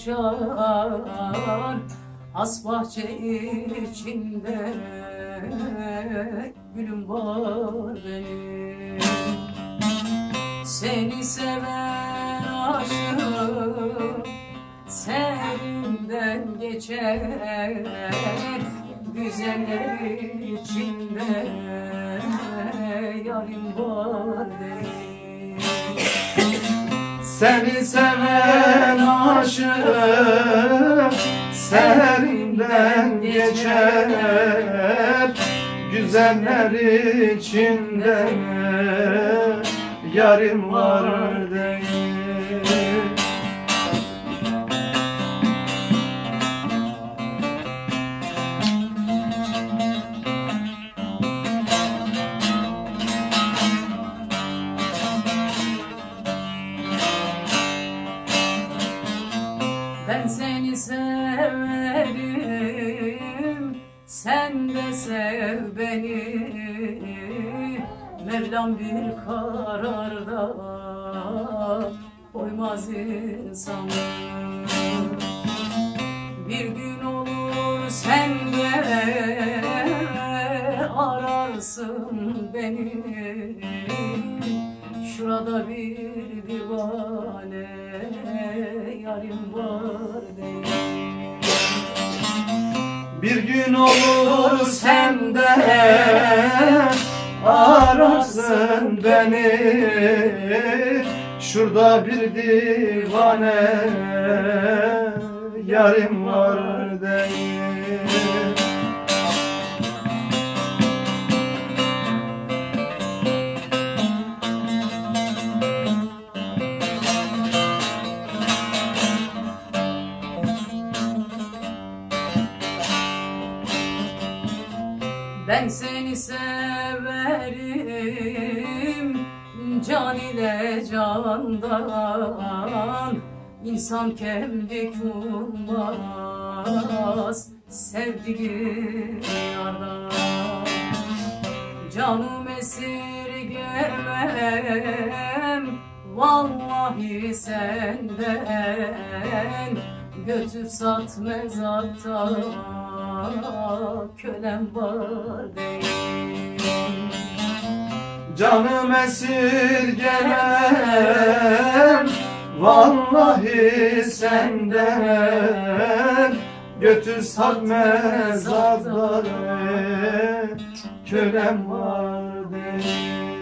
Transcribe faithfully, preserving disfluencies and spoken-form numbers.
açar has bahçe içinde gülüm var benim. Seni seven aşık serinden geçer güzeller içinde yarim var benim. Seni seven aşık serinden geçer güzeller içinde yarim var değil. Ben seni severim, sen de sev beni. Mevlam bir kararda koymaz insanı. Bir gün olur sen de ararsın beni. Şurada bir divane yarim var benim. Bir gün olur sen de ararsın beni. Şurada bir divane yarim var değil. Ben seni severim can ile candan. İnsan kemlik ummaz sevdiği yardan. Canım esirgemem vallahi senden. Götür sat mezattan kölem var değil. Canım esirgemem vallahi senden. Götür sat mezatları kölem var değil.